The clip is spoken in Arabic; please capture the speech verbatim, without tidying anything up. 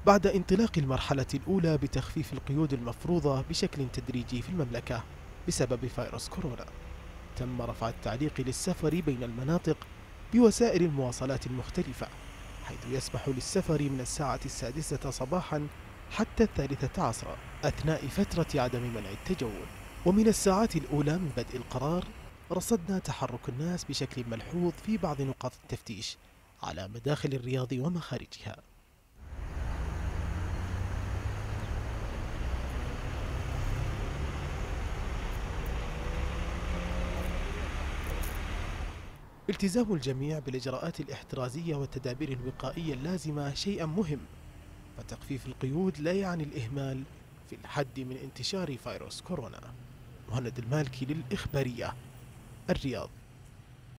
بعد انطلاق المرحلة الأولى بتخفيف القيود المفروضة بشكل تدريجي في المملكة بسبب فيروس كورونا، تم رفع التعليق للسفر بين المناطق بوسائل المواصلات المختلفة، حيث يسمح للسفر من الساعة السادسة صباحا حتى الثالثة عصرا أثناء فترة عدم منع التجول. ومن الساعات الأولى من بدء القرار رصدنا تحرك الناس بشكل ملحوظ في بعض نقاط التفتيش على مداخل الرياض ومخارجها. التزام الجميع بالإجراءات الاحترازية والتدابير الوقائية اللازمة شيء مهم، فتخفيف القيود لا يعني الإهمال في الحد من انتشار فيروس كورونا. مهند المالكي للإخبارية، الرياض.